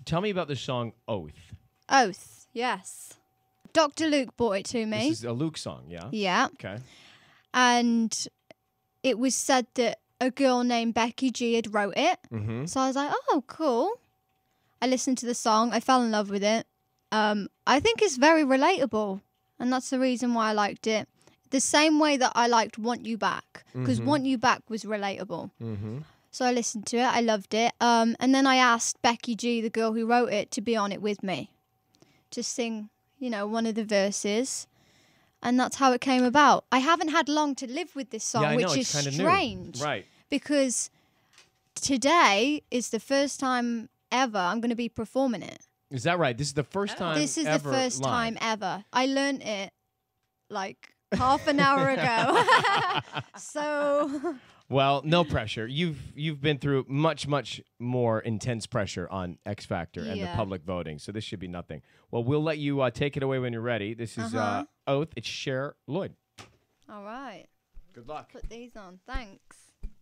tell me about the song Oath. Oath, yes. Dr. Luke brought it to me. This is a Luke song, yeah? Yeah. Okay. And it was said that a girl named Becky G had wrote it. Mm-hmm. So I was like, oh, cool. I listened to the song. I fell in love with it. I think it's very relatable. And that's the reason why I liked it. The same way that I liked Want You Back. Because Want You Back was relatable. Mm-hmm. So I listened to it. I loved it. And then I asked Becky G, the girl who wrote it, to be on it with me. To sing, one of the verses. And that's how it came about. I haven't had long to live with this song, which is strange. New. Right. Because today is the first time ever I'm going to be performing it. Is that right? This is the first time This is ever the first live. time ever. I learned it like half an hour ago. So... Well, no pressure. You've been through much more intense pressure on X Factor and the public voting, so this should be nothing. Well, we'll let you take it away when you're ready. This is Oath. It's Cher Lloyd. All right. Good luck. Put these on. Thanks.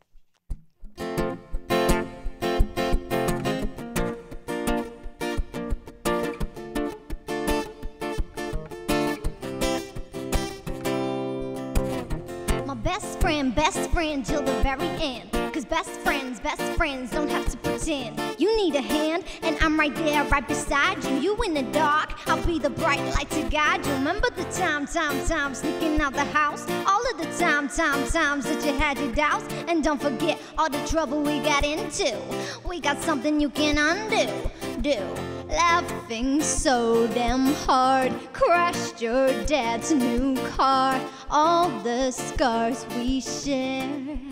Best friend till the very end. Cause best friends don't have to pretend. You need a hand, and I'm right there, right beside you. You in the dark, I'll be the bright light to guide you. Remember the time sneaking out the house? All of the times that you had your doubts. And don't forget all the trouble we got into. We got something you can undo. Laughing so damn hard, crashed your dad's new car. All the scars we share.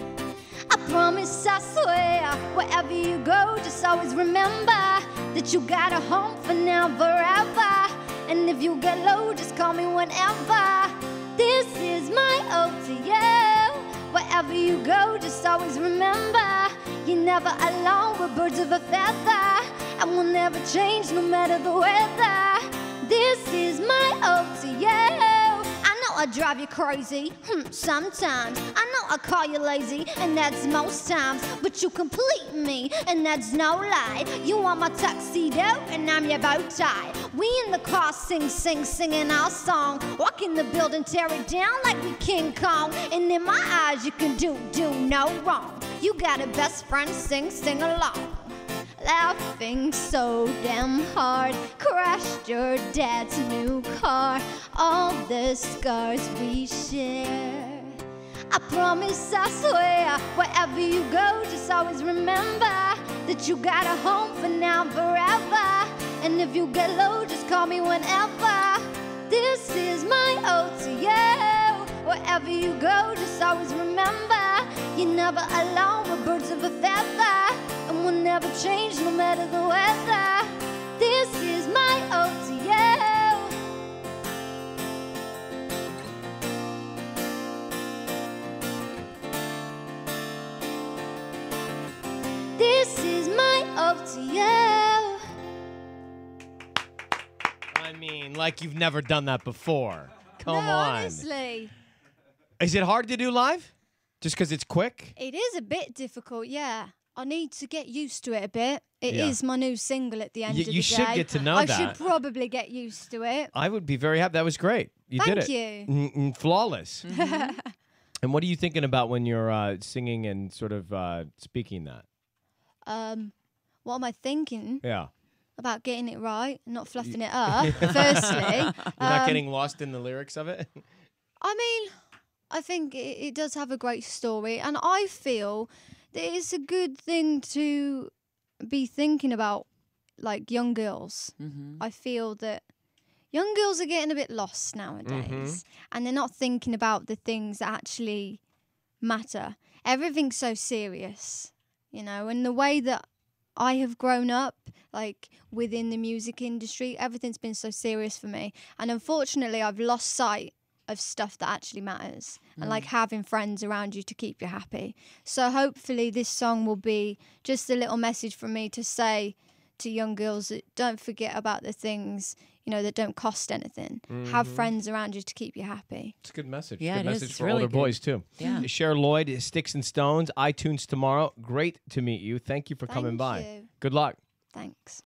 I promise, I swear, wherever you go, just always remember that you got a home for now, forever. And if you get low, just call me whenever. This is my ode to you. Wherever you go, just always remember you're never alone, we're birds of a feather. And we'll never change no matter the weather. This is my ode to you. I know I drive you crazy, sometimes. I know I call you lazy, and that's most times. But you complete me, and that's no lie. You are my tuxedo, and I'm your bow tie. We in the car singing our song. Walk in the building, tear it down like we King Kong. And in my eyes, you can do no wrong. You got a best friend, sing along. Laughing so damn hard, crashed your dad's new car. All the scars we share. I promise, I swear, wherever you go, just always remember that you got a home for now, forever. And if you get low, just call me whenever. This is my ode to you. Wherever you go, just always remember you're never alone, we're birds of a feather. And we'll never change no matter the weather. This is my ode to you. This is my ode to you. I mean, like you've never done that before. Come on. Honestly. Is it hard to do live? Just because it's quick? It is a bit difficult, yeah. I need to get used to it a bit. It is my new single at the end of the day. You should get to know that. I should probably get used to it. I would be very happy. That was great. You did it. Thank you. Flawless. And what are you thinking about when you're singing and sort of speaking that? What am I thinking? Yeah. About getting it right, not fluffing it up, firstly. You're not getting lost in the lyrics of it? I mean, I think it does have a great story, and I feel that it's a good thing to be thinking about, like, young girls. I feel that young girls are getting a bit lost nowadays, and they're not thinking about the things that actually matter. Everything's so serious, and the way that I have grown up, like, within the music industry, everything's been so serious for me. And unfortunately, I've lost sight of stuff that actually matters and, like, having friends around you to keep you happy. So hopefully this song will be just a little message from me to say to young girls that don't forget about the things, that don't cost anything. Have friends around you to keep you happy. It's a good message. Yeah, good it is. message It's for really older good. boys, too. Yeah. Cher Lloyd, Sticks and Stones, iTunes tomorrow. Great to meet you. Thank you for coming by. Thank you. Good luck. Thanks.